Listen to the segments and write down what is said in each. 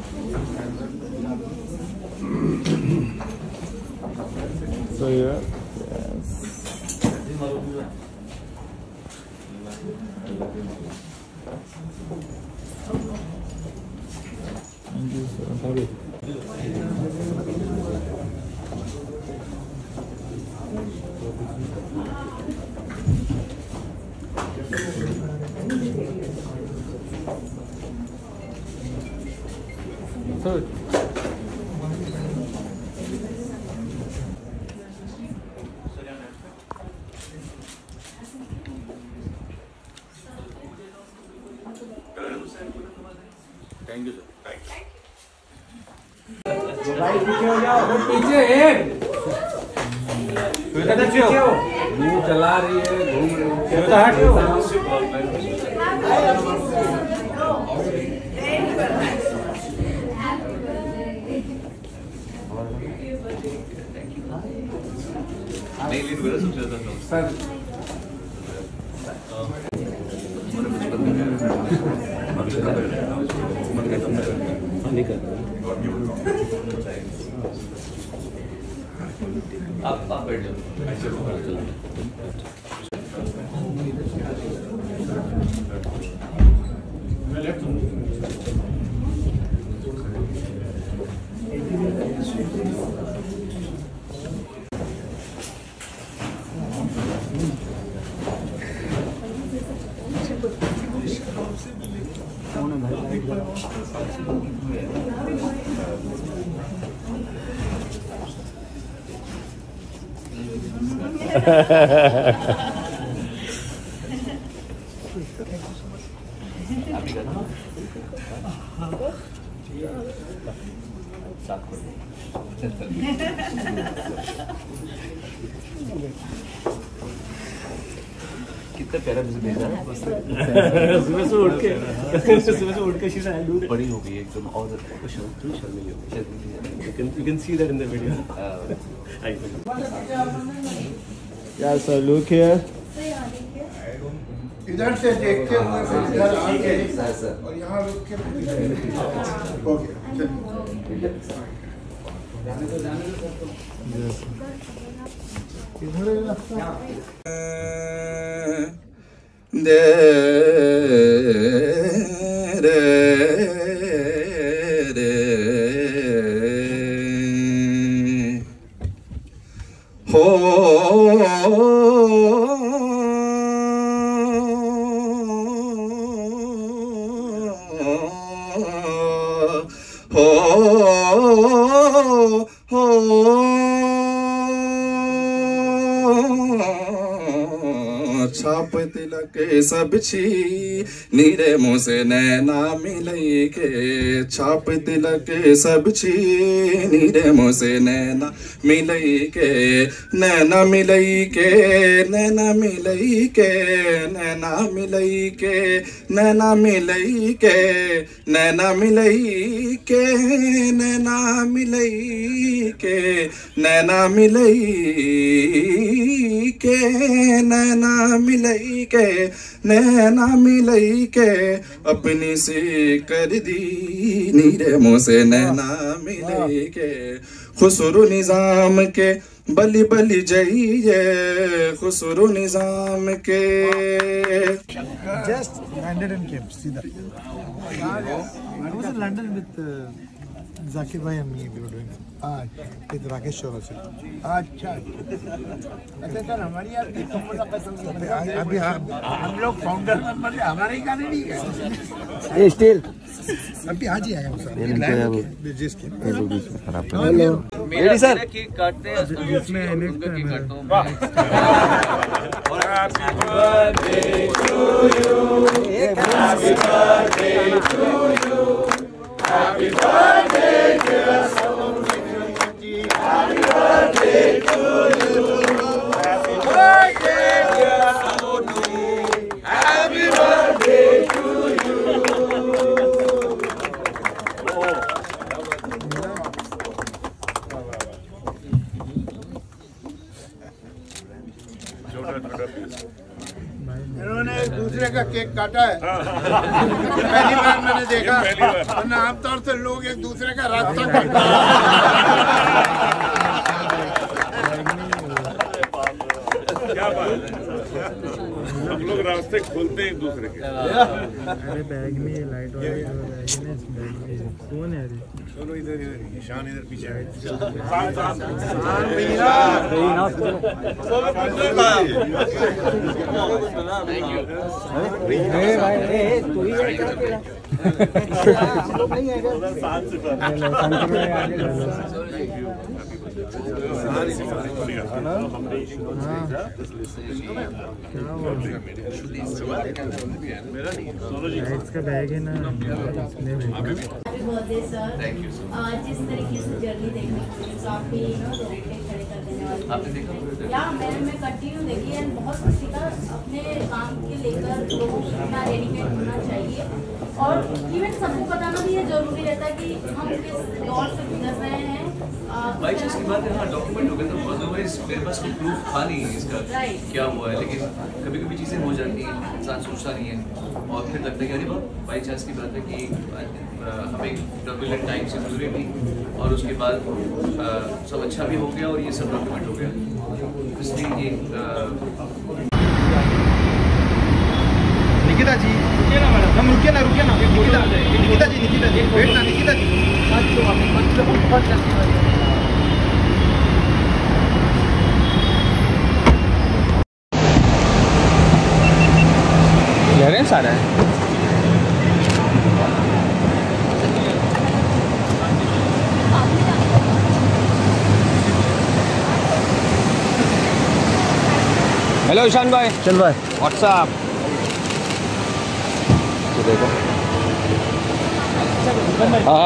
So yeah, yes. Thank you, sir. Sorry. So thank you sir. पीछे head पीछे हो, मुंह चला रही है, घूम रही आप बैठ जाओ। कितना प्यारा मुझे भेजा सुबह से उठ के शीशा बड़ी हो गई एकदम और शर्मिली हो गई। You can see that in the video. yeah, so look here. इधर से देखते हुए फिर इधर आके और यहाँ रुक के ओके इधर रास्ता दे रे रे हो छाप तिलक सब छी नीरे मुँह से नैना मिलई के छाप तिलक सब छी नीरे मुँह से नैना मिलई के नैना मिलई के नैना मिलई के नैना मिलई के नैना मिलई के नैना मिलई के नैना मिलई के नैना मिलई के नैना मिलई के नैना मिलई के अपनी सी कर दी नीरे मुँह से नैना मिलई के खुसरो निजाम के बलि बलि जाइए खुसरो निजाम के just landed and came सीधा I was in London with Zakir bhai and me we were doing with Rakesh Chawla से अच्छा अच्छा सर हमारी यार अभी हम लोग फाउंडर मेंबर हमारे ही गाने नहीं है Hey, still. अभी आज ही आया हूँ सर जिसके Hello. मेरी सर केक काटते हैं जिसमें उनका केक काटता हूँ। Happy birthday to you. Happy birthday to you. Happy birthday dear Sophie. Happy birthday to you. Happy birthday dear Sophie. Happy birthday to you. इन्होंने दूसरे का केक काटा है? पहली बार मैंने देखा, वरना आमतौर से लोग एक दूसरे का रास्ता काटते हैं। क्या बात है, हम लोग रास्ते खोलते हैं एक दूसरे के। अरे बैग में लाइट वाला बैग में कौन है? चलो इधर ईशान इधर पीछे है। लाइट्स का बैग है ना। जिस तरीके से जर्नी देखने काफी खड़े कर देने वाली आपने देखा या मैं कंटिन्यू देखी एंड बहुत कुछ सीखा अपने काम के लेकर लोगों को कितना डेडिकेट होना चाहिए और इवन सबको बताना भी ये जरूरी रहता है कि हम किस दौर से गुजर रहे हैं। बाई चांस की बात है, हाँ डॉक्यूमेंट हो गया तो अदरवाइज मेरे पास कोई प्रूफ था नहीं इसका क्या हुआ है, लेकिन कभी कभी चीज़ें हो जाती हैं, इंसान सोचता नहीं है और फिर लगता है कि अरे बाई चांस की बात है कि हमें टर्बुलेंट टाइम से गुजरी थी और उसके बाद सब अच्छा भी हो गया और ये सब डॉक्यूमेंट हो गया, इसलिए ये निकिता जी रुकिए ना मैडम, हम रुकिए ना निकिता जी वेट ना निकिता जी। क्लियरेंस आ रहा है। हेलो ईशान भाई। चल भाई व्हाट्सएप देखो। हाँ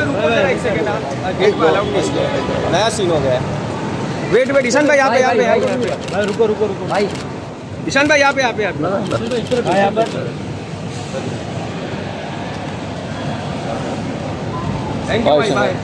नया सीन हो गया। वेट ईशान भाई यहाँ पे रुको भाई। ईशान भाई यहाँ पे थैंक यू भाई। बाय।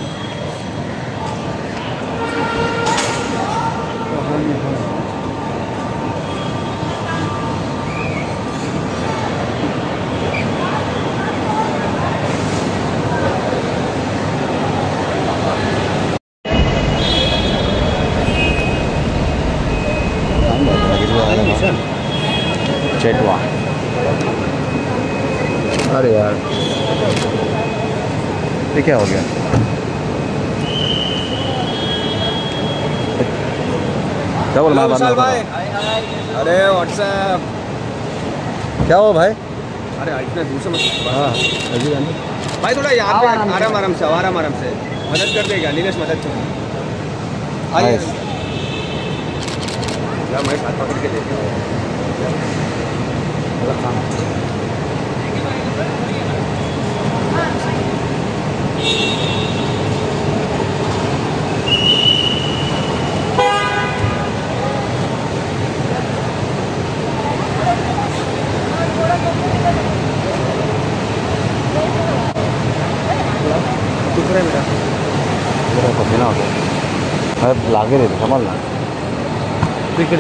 चेटवा। अरे यार ये क्या हो गया? क्या बोल रहा भाई? अरे व्हाट्सएप क्या हो भाई? अरे इतने दूर से मत। हाँ भाई थोड़ा यहाँ पे आराम से मदद कर देगा नीलेश, मदद कर। आइए मैं हाथ पकड़ के देता हूँ। मेरा पसीना हो गया। लागे रहते संभाल ना इकडे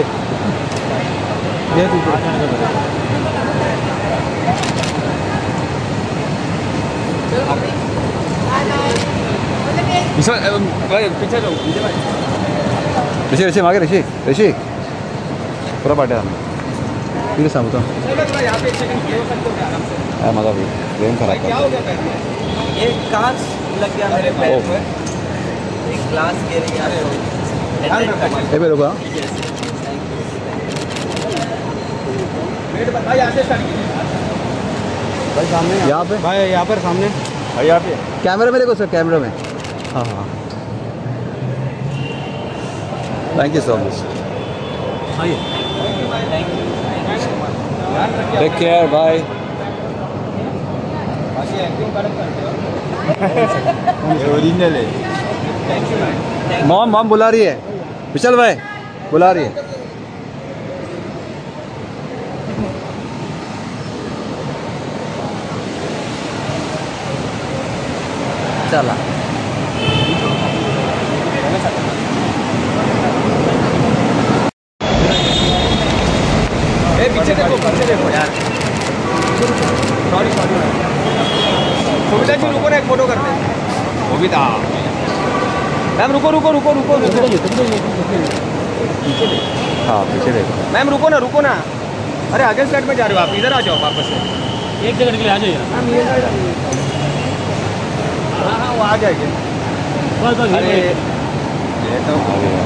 ऋषी मागे ऋषी पूरा पाट्या तिथे सांगतो माझा गेम खराब एक कांच लग गया मेरे पैर में, एक ग्लास गिर गया। पे रुका भाई सामने यहाँ पे भाई यहाँ पर सामने भाई यहाँ पे कैमरे में देखो सर कैमरे में। हाँ thank you so much. Take care bye. Original है। मॉम बुला रही है, विशाल भाई बुला रही है। चला पीछे देखो यार। सॉरी सुविधा जी रुको ना, एक फोटो करते हैं। सुविधा मैम रुको। हाँ पीछे देखो मैम, रुको ना। अरे आगे साइड में जा रहे हो आप, इधर आ जाओ वापस से। एक जगह के लिए आ जाइए। हाँ वो आ जाएंगे। अरे ये तो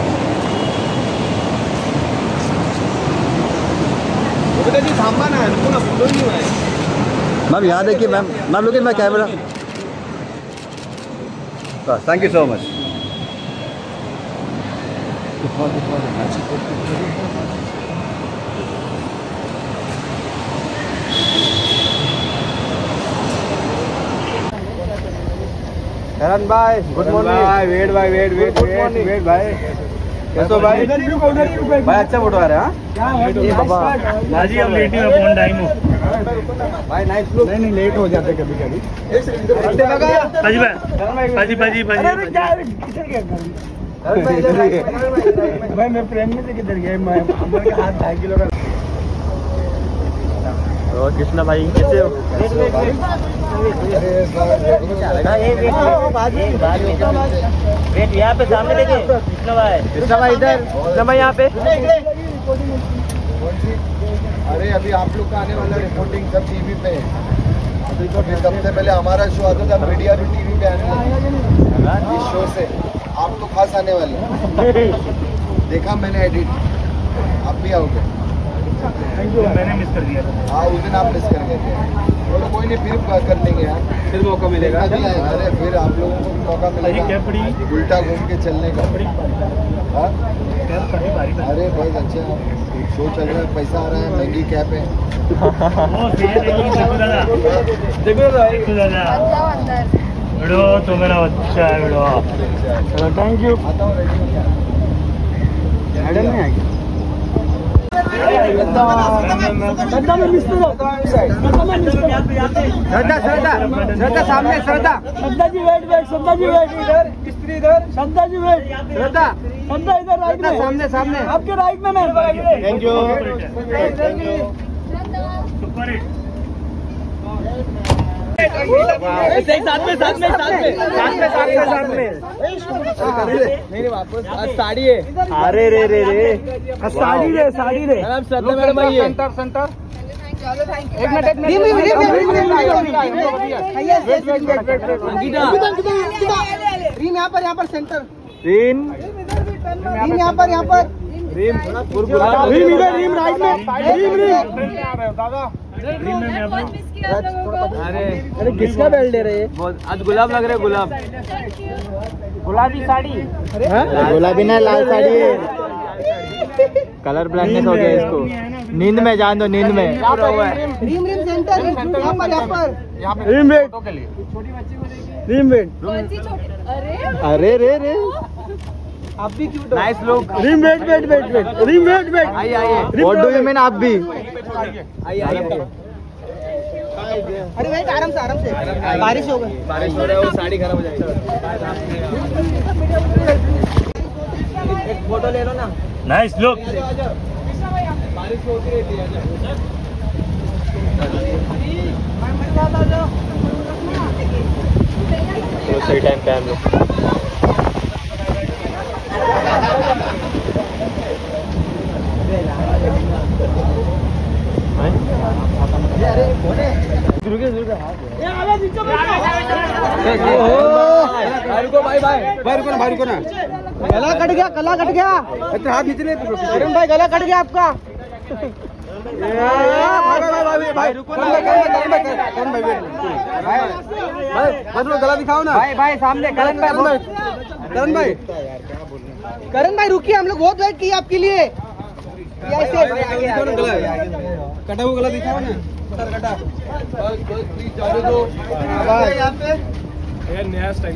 सुविधा जी थांबा ना, रुको ना, फोटो नहीं हुआ है। मैम यहाँ देखिए ma'am look in my camera. Thank you so much. Karan भाई गुड मॉर्निंग। वेट भाई कैसे हो भाई? भाई अच्छा फोटो आ रहा है। जी अब लेट ही फोन टाइम हो भाई नाइस लुक। नहीं लेट हो जाते कभी। भाजी भाई मैं प्रेम में से किधर गया? मैं हाथ 2.5 किलो का। और कृष्णा भाई कैसे हो? यहाँ पे सामने देखिए कृष्णा भाई इधर, कृष्णा भाई यहाँ पे। अरे अभी आप लोग का आने वाला रिपोर्टिंग सब टीवी पे है। अभी सबसे पहले हमारा शो आता था, मीडिया भी टीवी पे आने लगा। इस शो से आप तो खास आने वाले। देखा मैंने एडिट, आप भी आओगे? मैंने मिस कर दिया। हाँ उस दिन आप मिस कर गए थे। बोलो कोई नहीं, फिर कर देंगे यार, फिर मौका मिलेगा। अरे फिर आप लोगों को मौका मिलेगा उल्टा घूम के चलने का। अरे बहुत अच्छा शो चल रहा है, पैसा आ रहा है, महंगी कैप है। वीडियो तो मेरा अच्छा है वीडियो। Thank you. मैडम नहीं आएगी। श्रद्धा सामने, श्रद्धा जी वेट, श्रद्धा जी वेट, इधर स्त्री इधर, श्रद्धा जी वेट, श्रद्धा इधर राइट में, सामने आपके राइट में मैम। Thank you. साथ में नहीं वापस। आज साड़ी है। अरे रे साड़ी रे मैम। श्रद्धा मैडम आई है। सेंटर एक मिनट रीम यहाँ पर सेंटर रीम यहाँ पर रीम राइट में। अरे किसका बेल्ट दे रहे हैं? आज गुलाब लग रहे, गुलाबी साड़ी। गुलाबी ना, लाल साड़ी है। कलर ब्लाइंडनेस हो गया इसको। नींद में जान दो, नींद में। रीम सेंटर यहाँ पर रीम वेट। अरे रे आप भी क्यों? Nice look. रीम वेट आइए। What do you mean? आप भी आइए। अरे भाई आराम से बारिश हो गई, वो साड़ी खराब हो जाएगी। एक फोटो ले लो ना। Nice look. बारिश होती रहती है। तो सही टाइम पे हम लोग। भाई रुको ना। गला कट गया। इतना हाथ खींचने अरुण भाई, गला कट गया आपका। भाई रुको ना। गला दिखाओ ना भाई सामने। करण भाई रुकिए, हम लोग बहुत वेट किए आपके लिए। कटा हुआ गला दिखाओ ना। नया स्टाइल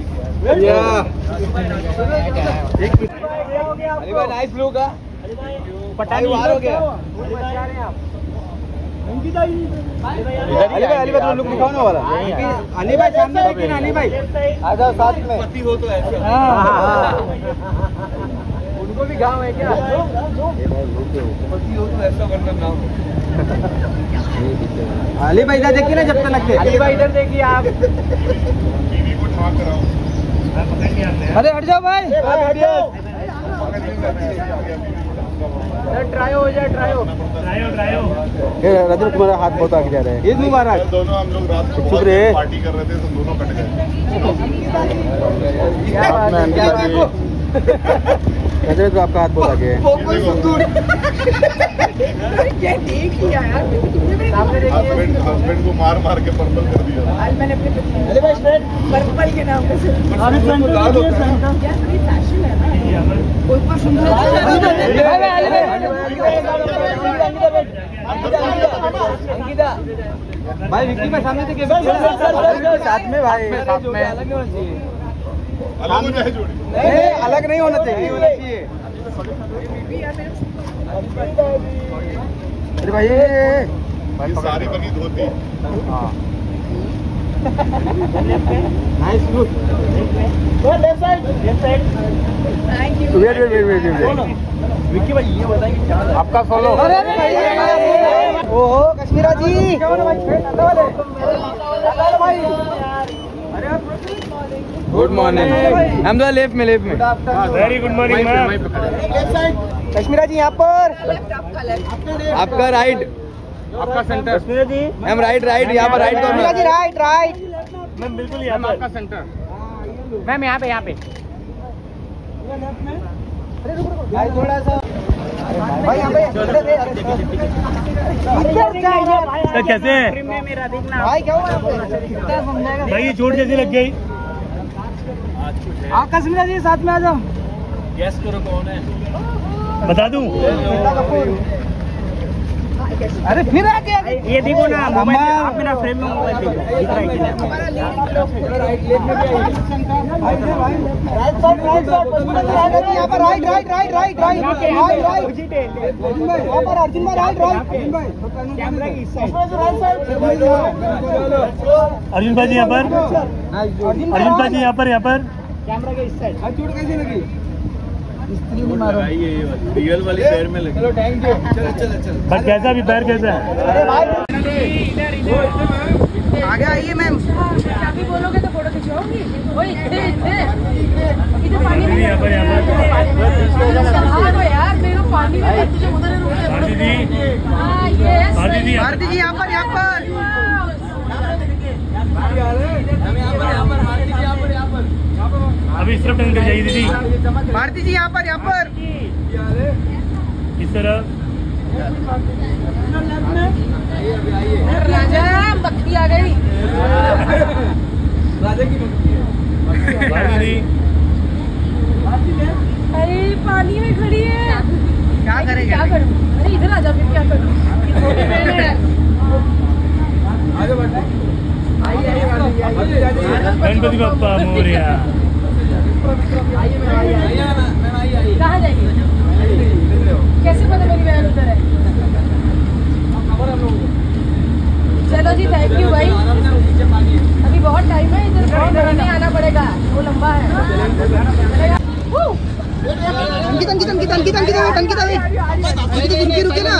नाइस लुक है। पटानी बाहर हो गया। अली भाई लुक दिखाओ ना वाला। अली भाई सामने देखिए ना। अली भाई आ जाओ साथ में। पति हो तो ऐसे। उनको भी गाँव है क्या? ऐसा करना नाम अली भाई इधर देखिए ना, जब तक लगते अली भाई इधर देखिए आप। अरे हट जाओ भाई, ट्रायो हो जाए, ट्रायो। रजत तुम्हारा हाथ बहुत आगे जा रहा है। ईद मुबारक। दोनों हम लोग रात को पार्टी कर रहे थे तो दोनों कट गए। तो आपका हाथ बहुत आगे है। हस्बैंड को मार मार के पर्पल कर दिया। मैंने पर्पल के नाम पे भाई विक्की में सामने से साथ में भाई अलग नहीं होना चाहिए। अलग हो जाए जोड़ी। नहीं अलग नहीं होना चाहिए, होना चाहिए। अरे भाई ये सारी बनी धोती। Nice look. Left side. Wait Vicky भाई ये बताएंगे क्या आपका फॉलो। ओहो कश्मीरा जी, गुड मॉर्निंग। हम तो लेफ्ट में very good morning ma'am. Kashmira ji यहाँ पर, आपका राइट, आपका सेंटर। कश्मीरा जी हम राइट यहाँ पर राइट कॉर्नर। जी राइट मैम बिल्कुल यहाँ पर आपका सेंटर। मैम यहाँ पे भाई थोड़ा सा भाई यहाँ पे कैसे है भाई, क्या हुआ भाई? ये चोट जैसी लग गई। आप कश्मीरा जी साथ में आ जाओ। गैस करो कौन है, बता दूं? अरे फिर आ गया। ये देखो ना मोबाइल, आप मेरा फ्रेम में मोबाइल देखो। यहाँ पर राइट अर्जुन भाई राइट। अर्जुन भाई जी यहाँ पर, अर्जुन भाई जी यहाँ पर कैमरा के इस साइड। चोट कैसी लगी? रियल वाली पैर में लगी। चलो थैंक यू। चलो बट कैसा भी पैर कैसा है? आगे आइए मैम। अभी बोलोगे तो फोटो खिंचवाऊंगी। इधर पानी में यहाँ पर यार, मेरे को पानी में तुझे उधर भारती जी, भारती जी यहाँ पर अभी इस तरफ टर्न कर जाइए दीदी। भारती जी यहाँ पर इस तरफ राजा बकरी आ गई। भारती जी अरे पानी में खड़ी है, क्या करेंगे? क्या करूँ? अरे इधर आ जा, फिर क्या करूँ? गणपति बप्पा मोरया। कहाँ जाएगी? कैसे पता मेरी बहन उधर है? चलो जी थैंक यू भाई। अभी बहुत टाइम है, इधर नहीं आना पड़ेगा, वो लंबा है। टंकी रुके ना।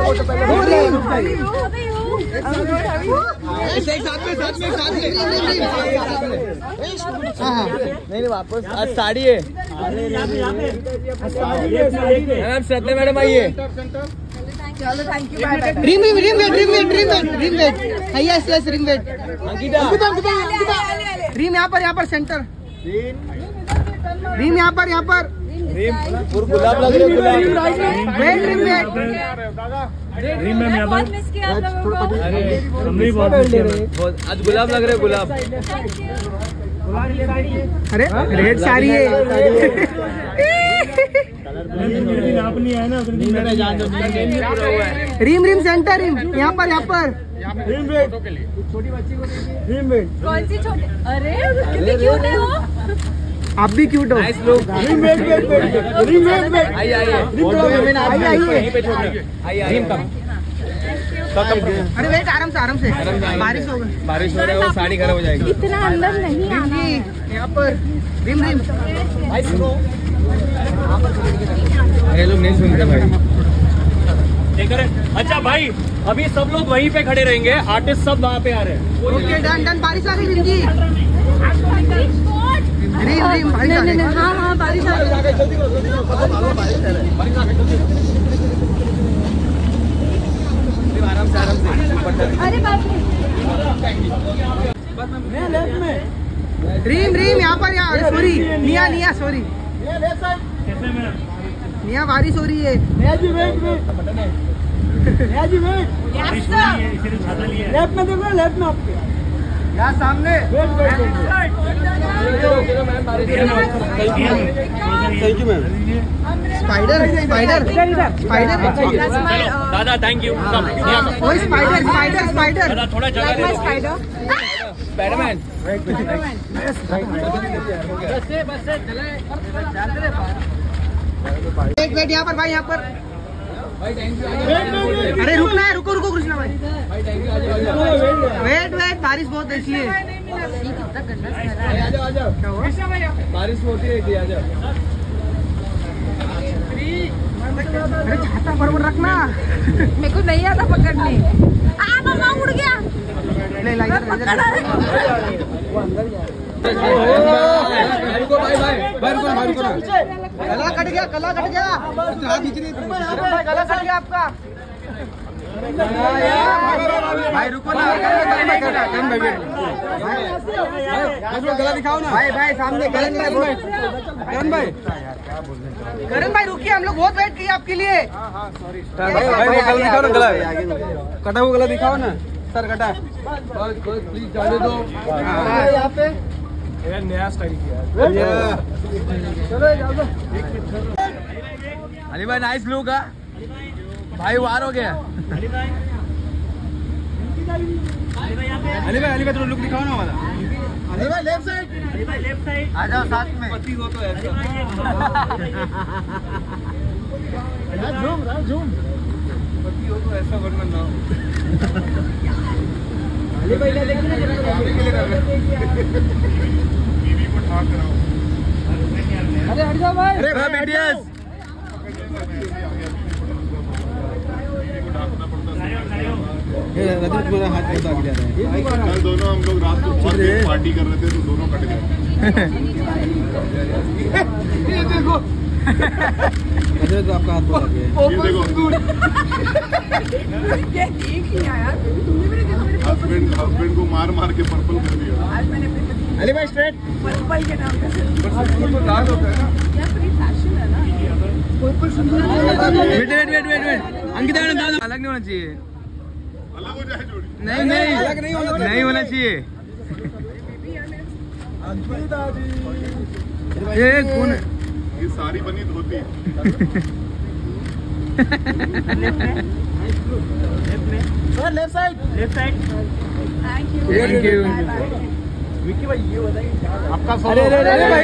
नहीं वापस आज साड़ी है। मैम श्रद्धा मैडम आइए। चलो thank you, bye bye. Ring wait. Yes ring wait. Ring यहाँ पर सेंटर। रिंग यहाँ पर गुलाब लग रहे। ड्रीम मैम यहाँ पर हमने बहुत आज गुलाब लग रहे, गुलाब। अरे रेड साड़ी है। आप नहीं आए ना रिम सेंटर यहाँ पर कौन सी छोटी? अरे कितनी क्यूट है वो। आप भी क्यूट हो। अरे वेट, आराम से बारिश हो रहा है, वो साड़ी खराब हो जाएगी। इतना अंदर नहीं आना। यहाँ पर रिम ये लोग नहीं सुनते भाई। अच्छा भाई, अभी सब लोग वहीं पे खड़े रहेंगे, आर्टिस्ट सब वहाँ पे आ रहे हैं। Okay done done. बारिश आ गई इनकी। हाँ हाँ बारिश आ गई। आराम से अरे बाप रे। रीम यहाँ पर सॉरी निया सॉरी निया बारिश हो रही है। लेफ्ट में देखो, लेफ्ट में आपके यहाँ सामने। Thank you ma'am. स्पाइडर दादा थैंक यू। स्पाइडर दादा थोड़ा जगह दे दो। स्पाइडरमैन। वेट यहाँ पर भाई, यहाँ पर। अरे रुकना है, रुको कृष्णा भाई। वेट बारिश बहुत है इसलिए। बारिश होती है। अरे छाता बराबर रखना। मेरे को नहीं आता पकड़ने। मामा उड़ गया। ले ला गला कट गया। गला कट गया आपका। भाई रुको ना, गला दिखाओ ना भाई सामने। करण भाई रुकिए, हम लोग बहुत वेट किए आपके लिए। भाई गला दिखाओ ना, गला कटा हुआ गला दिखाओ ना। सर कटा प्लीज जाने दो। यहाँ पे नया स्टाइल किया। अली भाई नाइस लुक है भाई। वार हो गया। अली भाई थोड़ा लुक दिखाओ ना हमारा। अली भाई लेफ्ट साइड। आ जाओ साथ में। पति हो तो ऐसा झूम पति हो तो ऐसा वरना ना हो। अली भाई बीवी को ठाक कराओ। अरे हट जाओ भाई। अरे बीटीएस मेरा हाथ कैसा गया है। कल दोनों हम लोग रात को पार्टी कर रहे थे तो दोनों कट गए। ये देखो। अच्छा तो आपका हाथ बहुत लग गया। ये देखो हस्बैंड को मार के पर्पल कर दिया। अली भाई स्ट्रेट। पर्पल के नाम पे पर्पल तो लाल होता है ना। यार फ्री फैशन है ना। वेट अंकिता अलग नहीं होना चाहिए। अलग हो जाए जोड़ी। नहीं अलग नहीं होना चाहिए। ये कौन है? ये सारी बनी धोती। Left side. Thank you. Vicky भाई ये बताइए आपका अरे भाई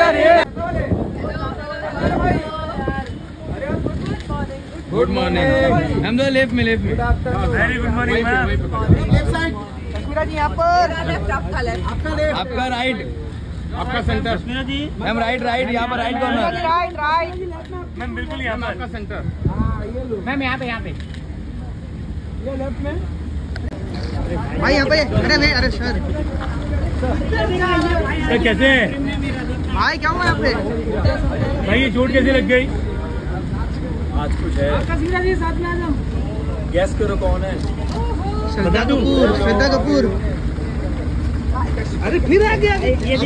गुड मॉर्निंग। हम लोग लेफ्ट में। Very good morning ma'am. Left side. Kashmira ji यहाँ पर। आपका लेफ्ट। आपका राइट। आपका सेंटर। जी मैम राइट यहाँ पर राइट कॉर्नर। राइट मैम बिल्कुल यहाँ पर। आपका सेंटर। मैम यहाँ पे लेफ्ट में भाई यहाँ पे। अरे सर कैसे भाई क्या हुआ यहाँ पे? भाई ये चोट कैसे लग गई? आज कुछ है। गैस करो कौन है? श्रद्धा कपूर। अरे फिर आ गया।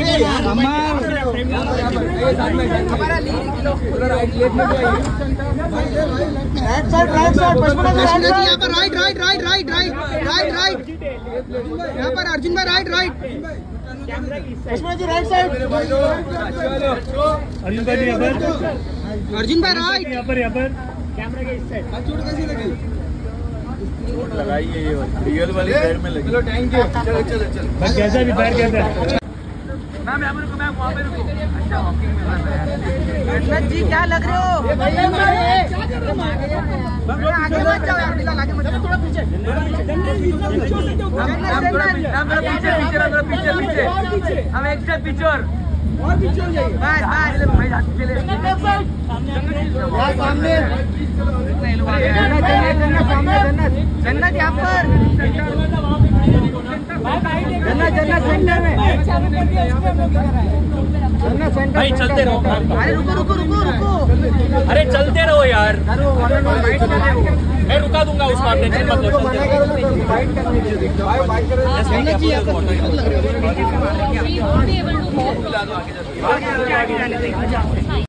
यहाँ पर राइट। यहाँ पर अर्जुन भाई राइट। जी राइट साइड। अर्जुन भाई यहाँ पर। अर्जुन भाई राइट। यहाँ पर कैमरा के इस साइड। चोट कैसी लगी? लगाइए ये रियल वाली पैर में लगी। चलो थैंक यू। चलो कैसा भी पैर कैसा है? मैम यहाँ पर रुको। मैम वहाँ पे रुको। अच्छा वॉकिंग में अशरफ जी क्या लग रहे हो? आगे मत जाओ यार, बिल्ला आगे मत जाओ। थोड़ा पीछे। पीछे हम एक स्टेप पीछे और और पीछे हो जाइए। बस चले सामने जन्नत यहाँ पर जन्नत सेंटर में भाई चलते रहो। अरे रुको। अरे चलते रहो यार, मैं रुका दूंगा उसको, आप टेंशन मत लो।